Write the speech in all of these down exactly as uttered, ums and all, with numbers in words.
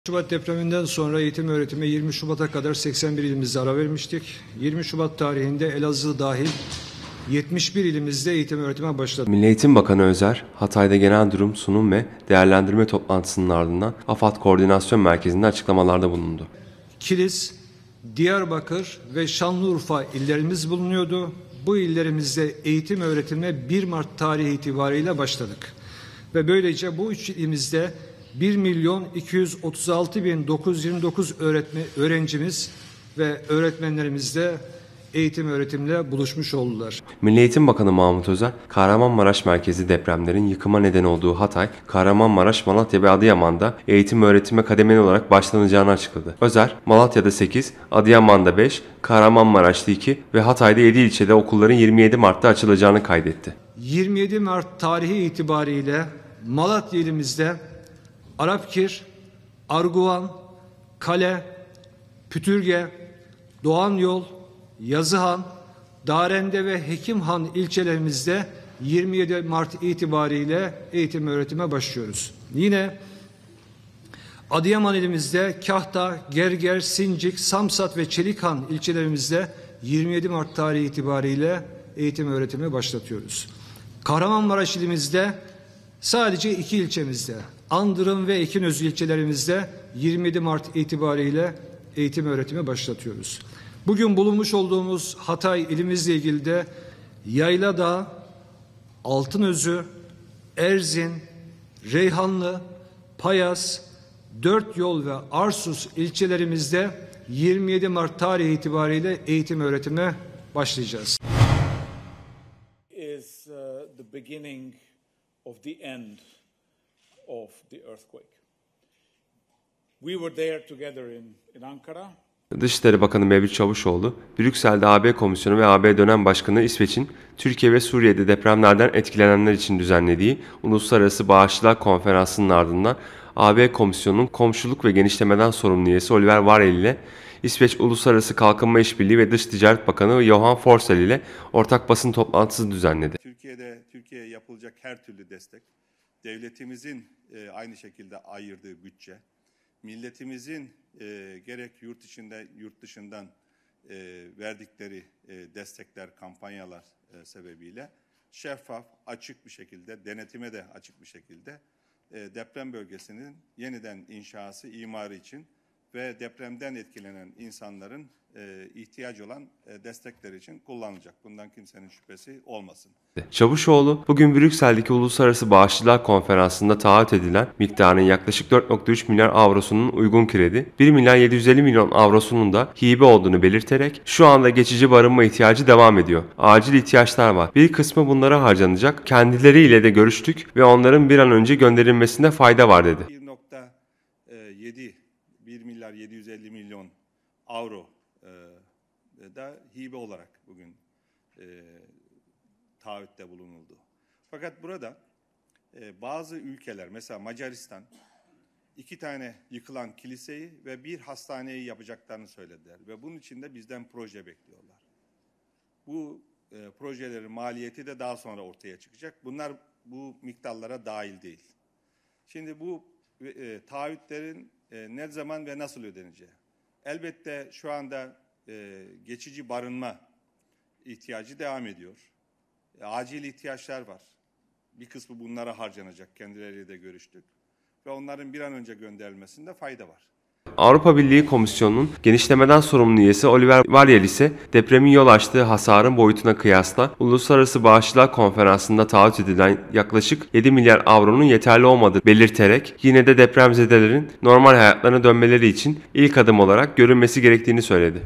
Şubat depreminden sonra eğitim öğretime yirmi Şubat'a kadar seksen bir ilimizde ara vermiştik. yirmi Şubat tarihinde Elazığ dahil yetmiş bir ilimizde eğitim öğretime başladı. Milli Eğitim Bakanı Özer, Hatay'da genel durum, sunum ve değerlendirme toplantısının ardından AFAD Koordinasyon Merkezi'nde açıklamalarda bulundu. Kilis, Diyarbakır ve Şanlıurfa illerimiz bulunuyordu. Bu illerimizde eğitim öğretime bir Mart tarihi itibariyle başladık. Ve böylece bu üç ilimizde bir milyon iki yüz otuz altı bin dokuz yüz yirmi dokuz öğretmen, öğrencimiz ve öğretmenlerimiz de eğitim öğretimle buluşmuş oldular. Milli Eğitim Bakanı Mahmut Özer, Kahramanmaraş merkezi depremlerin yıkıma neden olduğu Hatay, Kahramanmaraş, Malatya ve Adıyaman'da eğitim öğretime kademeli olarak başlanacağını açıkladı. Özer, Malatya'da sekiz, Adıyaman'da beş, Kahramanmaraş'ta iki ve Hatay'da yedi ilçede okulların yirmi yedi Mart'ta açılacağını kaydetti. yirmi yedi Mart tarihi itibariyle Malatya ilimizde Arapkir, Arguvan, Kale, Pütürge, Doğan Yol, Yazıhan, Darende ve Hekimhan ilçelerimizde yirmi yedi Mart itibariyle eğitim öğretime başlıyoruz. Yine Adıyaman ilimizde Kahta, Gerger, Sincik, Samsat ve Çelikhan ilçelerimizde yirmi yedi Mart tarihi itibariyle eğitim öğretimi başlatıyoruz. Kahramanmaraş ilimizde sadece iki ilçemizde, Andırım ve Ekinözü ilçelerimizde yirmi yedi Mart itibariyle eğitim öğretimi başlatıyoruz. Bugün bulunmuş olduğumuz Hatay ilimizle ilgili de Yayladağ, Altınözü, Erzin, Reyhanlı, Payas, Dört Yol ve Arsus ilçelerimizde yirmi yedi Mart tarihi itibariyle eğitim öğretime başlayacağız. Is uh, the beginning of the end of the earthquake. We were there together in, in Ankara. Dışişleri Bakanı Mevlüt Çavuşoğlu, Brüksel'de A B Komisyonu ve A B Dönem Başkanı İsveç'in Türkiye ve Suriye'de depremlerden etkilenenler için düzenlediği Uluslararası Bağışçılar Konferansı'nın ardından A B Komisyonu'nun komşuluk ve genişlemeden sorumlu üyesi Oliver Varel ile İsveç Uluslararası Kalkınma İşbirliği ve Dış Ticaret Bakanı Johan Forsell ile ortak basın toplantısı düzenledi. Türkiye'de Türkiye'ye yapılacak her türlü destek, devletimizin e, aynı şekilde ayırdığı bütçe, milletimizin e, gerek yurt içinde yurt dışından e, verdikleri e, destekler, kampanyalar e, sebebiyle şeffaf, açık bir şekilde, denetime de açık bir şekilde e, deprem bölgesinin yeniden inşası, imarı için ve depremden etkilenen insanların e, ihtiyacı olan e, destekler için kullanılacak. Bundan kimsenin şüphesi olmasın. Çavuşoğlu, bugün Brüksel'deki Uluslararası Bağışçılar Konferansı'nda taahhüt edilen miktarın yaklaşık dört nokta üç milyar avrosunun uygun kredi, bir milyar yedi yüz elli milyon avrosunun da hibe olduğunu belirterek şu anda geçici barınma ihtiyacı devam ediyor. Acil ihtiyaçlar var. Bir kısmı bunlara harcanacak. Kendileriyle de görüştük ve onların bir an önce gönderilmesinde fayda var dedi. bir nokta yedi bir milyar yedi yüz elli milyon avro e, da hibe olarak bugün e, taahhütte bulunuldu. Fakat burada e, bazı ülkeler, mesela Macaristan, iki tane yıkılan kiliseyi ve bir hastaneyi yapacaklarını söylediler. Ve bunun için de bizden proje bekliyorlar. Bu e, projelerin maliyeti de daha sonra ortaya çıkacak. Bunlar bu miktarlara dahil değil. Şimdi bu e, taahhütlerin e, ne zaman ve nasıl ödeneceği. Elbette şu anda e, geçici barınma ihtiyacı devam ediyor. E, acil ihtiyaçlar var. Bir kısmı bunlara harcanacak. Kendileriyle de görüştük. Ve onların bir an önce gönderilmesinde fayda var. Avrupa Birliği Komisyonu'nun genişlemeden sorumlu üyesi Oliver Varel ise depremin yol açtığı hasarın boyutuna kıyasla Uluslararası Bağışçılar Konferansı'nda taahhüt edilen yaklaşık yedi milyar avronun yeterli olmadığını belirterek yine de depremzedelerin normal hayatlarına dönmeleri için ilk adım olarak görülmesi gerektiğini söyledi.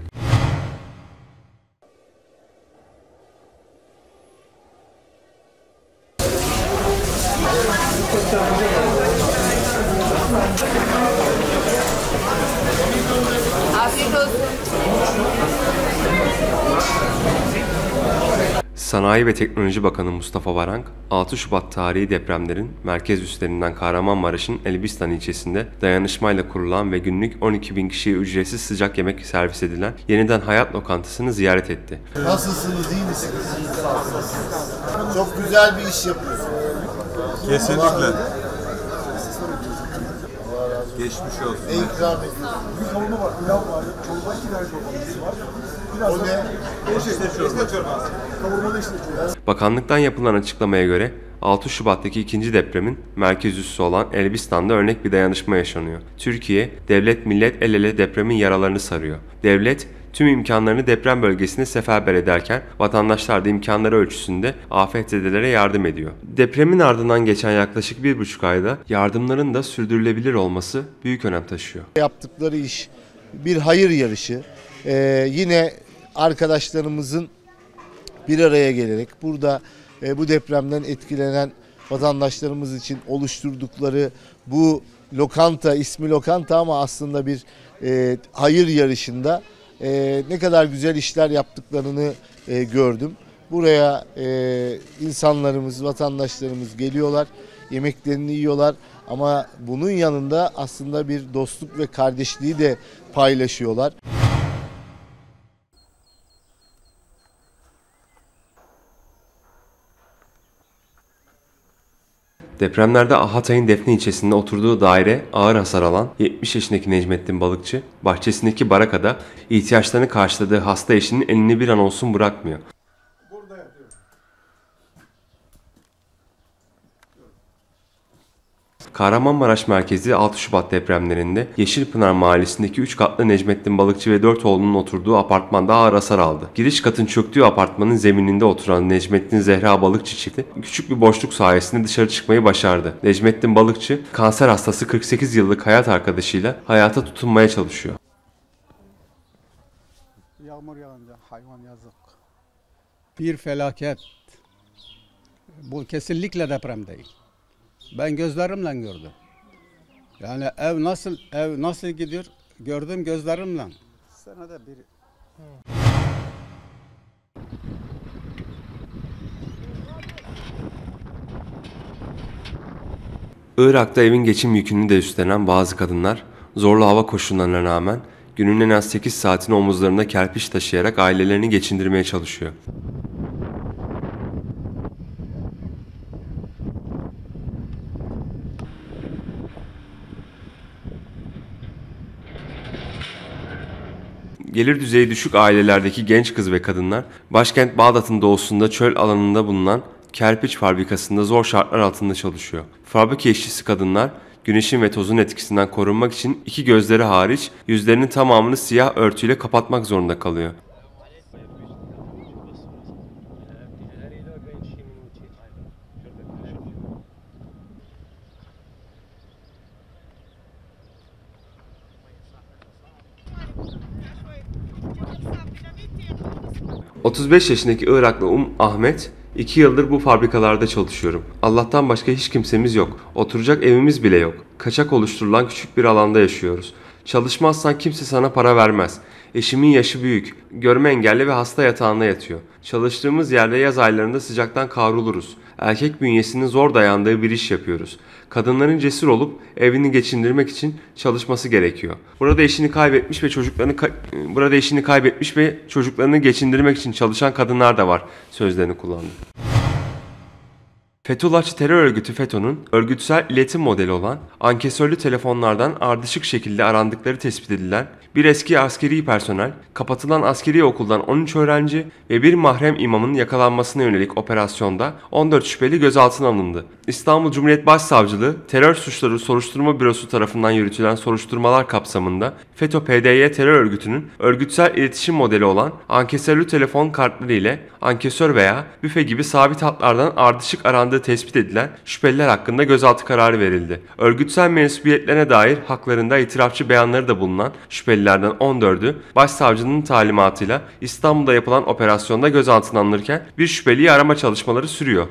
Sanayi ve Teknoloji Bakanı Mustafa Varank, altı Şubat tarihi depremlerin merkez üslerinden Kahramanmaraş'ın Elbistan ilçesinde dayanışmayla kurulan ve günlük on iki bin kişiye ücretsiz sıcak yemek servis edilen Yeniden Hayat Lokantası'nı ziyaret etti. Nasılsınız, iyi misiniz? Çok güzel bir iş yapıyorsunuz. Kesinlikle. Allah razı olsun. Geçmiş olsun. Ne ikram ediyorsun? Bir çorba var, pilav var, çorba iki tane çorbamız var. Biraz O da ne? işte çorbası. Kavurmalı işte çorbası. Bakanlıktan yapılan açıklamaya göre altı Şubat'taki ikinci depremin merkez üssü olan Elbistan'da örnek bir dayanışma yaşanıyor. Türkiye, devlet millet el ele depremin yaralarını sarıyor. Devlet, tüm imkanlarını deprem bölgesine seferber ederken vatandaşlar da imkanları ölçüsünde afetzedelere yardım ediyor. Depremin ardından geçen yaklaşık bir buçuk ayda yardımların da sürdürülebilir olması büyük önem taşıyor. Yaptıkları iş bir hayır yarışı. Ee, yine arkadaşlarımızın bir araya gelerek burada e, bu depremden etkilenen vatandaşlarımız için oluşturdukları bu lokanta, ismi lokanta ama aslında bir e, hayır yarışında e, ne kadar güzel işler yaptıklarını e, gördüm. Buraya e, insanlarımız, vatandaşlarımız geliyorlar, yemeklerini yiyorlar ama bunun yanında aslında bir dostluk ve kardeşliği de paylaşıyorlar. Depremlerde Hatay'ın Defne ilçesinde oturduğu daire ağır hasar alan yetmiş yaşındaki Necmettin Balıkçı, bahçesindeki barakada ihtiyaçlarını karşıladığı hasta eşinin elini bir an olsun bırakmıyor. Kahramanmaraş merkezi altı Şubat depremlerinde Yeşilpınar mahallesindeki üç katlı Necmettin Balıkçı ve dört oğlunun oturduğu apartmanda ağır hasar aldı. Giriş katın çöktüğü apartmanın zemininde oturan Necmettin Zehra Balıkçı çifti küçük bir boşluk sayesinde dışarı çıkmayı başardı. Necmettin Balıkçı, kanser hastası kırk sekiz yıllık hayat arkadaşıyla hayata tutunmaya çalışıyor. Yağmur yağınca hayvan yazık. Bir felaket. Bu kesinlikle deprem değil. Ben gözlerimle gördüm. Yani ev nasıl ev nasıl gidiyor gördüm gözlerimle. Senede bir. Irak'ta evin geçim yükünü de üstlenen bazı kadınlar zorlu hava koşullarına rağmen günün en az sekiz saatini omuzlarında kerpiç taşıyarak ailelerini geçindirmeye çalışıyor. Gelir düzeyi düşük ailelerdeki genç kız ve kadınlar, başkent Bağdat'ın doğusunda çöl alanında bulunan kerpiç fabrikasında zor şartlar altında çalışıyor. Fabrika işçisi kadınlar, güneşin ve tozun etkisinden korunmak için iki gözleri hariç yüzlerinin tamamını siyah örtüyle kapatmak zorunda kalıyor. otuz beş yaşındaki Iraklı Um Ahmet, iki yıldır bu fabrikalarda çalışıyorum. Allah'tan başka hiç kimsemiz yok. Oturacak evimiz bile yok. Kaçak oluşturulan küçük bir alanda yaşıyoruz. Çalışmazsan kimse sana para vermez. Eşimin yaşı büyük. Görme engelli ve hasta yatağında yatıyor. Çalıştığımız yerde yaz aylarında sıcaktan kavruluruz. Erkek bünyesinin zor dayandığı bir iş yapıyoruz. Kadınların cesur olup evini geçindirmek için çalışması gerekiyor. Burada eşini kaybetmiş ve çocuklarını ka- burada eşini kaybetmiş ve çocuklarını geçindirmek için çalışan kadınlar da var sözlerini kullandı. Fethullahçı terör örgütü FETÖ'nün örgütsel iletim modeli olan ankesörlü telefonlardan ardışık şekilde arandıkları tespit edilen bir eski askeri personel, kapatılan askeri okuldan on üç öğrenci ve bir mahrem imamın yakalanmasına yönelik operasyonda on dört şüpheli gözaltına alındı. İstanbul Cumhuriyet Başsavcılığı Terör Suçları Soruşturma Bürosu tarafından yürütülen soruşturmalar kapsamında FETÖ-P D Y terör örgütünün örgütsel iletişim modeli olan ankesörlü telefon kartları ile ankesör veya büfe gibi sabit hatlardan ardışık arandığı tespit edilen şüpheliler hakkında gözaltı kararı verildi. Örgütsel mensubiyetlerine dair haklarında itirafçı beyanları da bulunan şüphelilerden on dördü başsavcının talimatıyla İstanbul'da yapılan operasyonda gözaltına alınırken bir şüpheliyi arama çalışmaları sürüyor.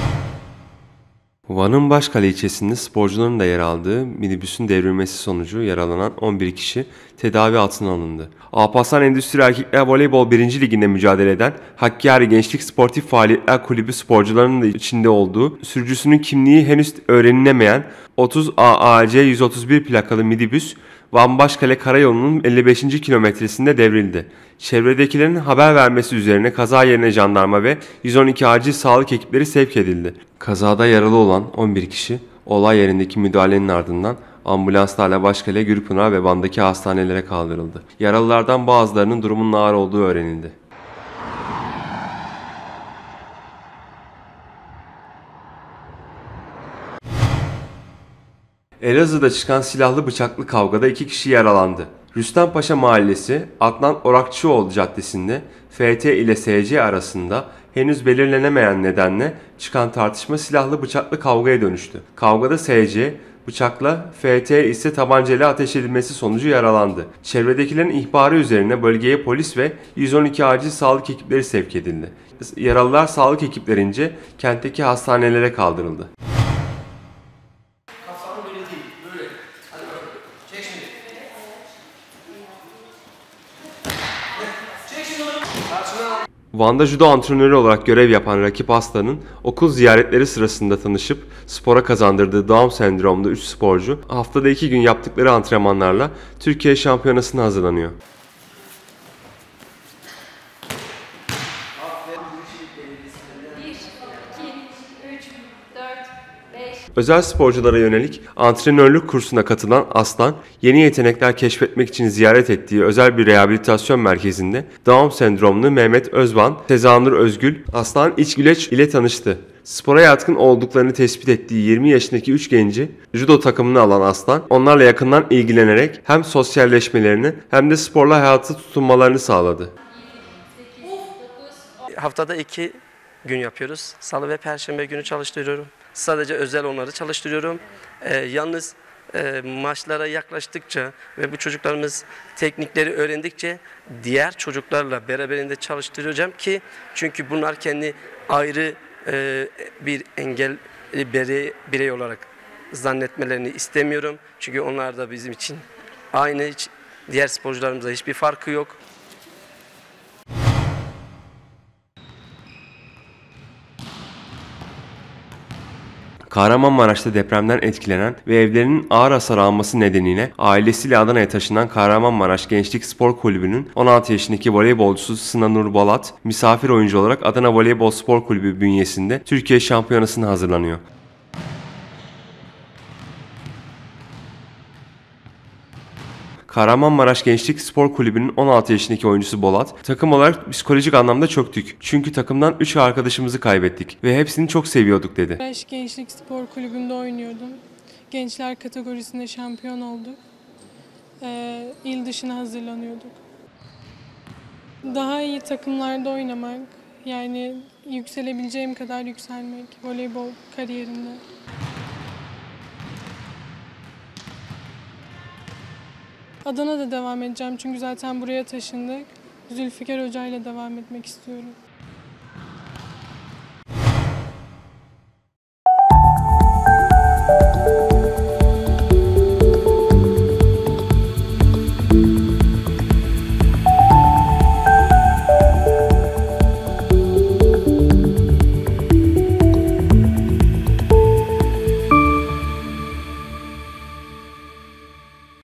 Van'ın Başkale ilçesinde sporcuların da yer aldığı minibüsün devrilmesi sonucu yaralanan on bir kişi tedavi altına alındı. Alparslan Endüstri Erkekler Voleybol birinci Ligi'nde mücadele eden Hakkari Gençlik Sportif Faaliyetler Kulübü sporcularının da içinde olduğu, sürücüsünün kimliği henüz öğrenilemeyen otuz A A C yüz otuz bir plakalı minibüs Van Başkale Karayolu'nun elli beşinci kilometresinde devrildi. Çevredekilerin haber vermesi üzerine kaza yerine jandarma ve yüz on iki acil sağlık ekipleri sevk edildi. Kazada yaralı olan on bir kişi olay yerindeki müdahalenin ardından Ambulanslarla Başkale, Gürpınar ve Van'daki hastanelere kaldırıldı. Yaralılardan bazılarının durumunun ağır olduğu öğrenildi. Elazığ'da çıkan silahlı bıçaklı kavgada iki kişi yaralandı. Rüstempaşa Mahallesi, Adnan Orakçıoğlu Caddesi'nde F T ile S C arasında henüz belirlenemeyen nedenle çıkan tartışma silahlı bıçaklı kavgaya dönüştü. Kavgada S C, bıçakla, F T ise tabancayla ateş edilmesi sonucu yaralandı. Çevredekilerin ihbarı üzerine bölgeye polis ve yüz on iki acil sağlık ekipleri sevk edildi. Yaralılar sağlık ekiplerince kentteki hastanelere kaldırıldı. Van'da judo antrenörü olarak görev yapan Rakip Aslan'ın okul ziyaretleri sırasında tanışıp spora kazandırdığı Down sendromlu üç sporcu haftada iki gün yaptıkları antrenmanlarla Türkiye şampiyonasına hazırlanıyor. Özel sporculara yönelik antrenörlük kursuna katılan Aslan, yeni yetenekler keşfetmek için ziyaret ettiği özel bir rehabilitasyon merkezinde Down sendromlu Mehmet Özban, Sezanur Özgül, Aslan İçgüleç ile tanıştı. Spora yatkın olduklarını tespit ettiği yirmi yaşındaki üç genci judo takımına alan Aslan, onlarla yakından ilgilenerek hem sosyalleşmelerini hem de sporla hayatı tutunmalarını sağladı. Haftada iki gün yapıyoruz. Salı ve Perşembe günü çalıştırıyorum. Sadece özel onları çalıştırıyorum. Ee, yalnız e, maçlara yaklaştıkça ve bu çocuklarımız teknikleri öğrendikçe diğer çocuklarla beraberinde çalıştıracağım ki çünkü bunlar kendi ayrı e, bir engelli birey, birey olarak zannetmelerini istemiyorum. Çünkü onlar da bizim için aynı, hiç, diğer sporcularımızla hiçbir farkı yok. Kahramanmaraş'ta depremden etkilenen ve evlerinin ağır hasar alması nedeniyle ailesiyle Adana'ya taşınan Kahramanmaraş Gençlik Spor Kulübü'nün on altı yaşındaki voleybolcusu Sıla Nur Balat, misafir oyuncu olarak Adana Voleybol Spor Kulübü bünyesinde Türkiye Şampiyonası'na hazırlanıyor. Kahramanmaraş Gençlik Spor Kulübü'nün on altı yaşındaki oyuncusu Bolat, takım olarak psikolojik anlamda çöktük. Çünkü takımdan üç arkadaşımızı kaybettik ve hepsini çok seviyorduk dedi. Kahramanmaraş Gençlik Spor Kulübü'nde oynuyordum. Gençler kategorisinde şampiyon olduk. Ee, il dışına hazırlanıyorduk. Daha iyi takımlarda oynamak, yani yükselebileceğim kadar yükselmek voleybol kariyerimde. Adana'da devam edeceğim çünkü zaten buraya taşındık. Zülfikar Hoca ile devam etmek istiyorum.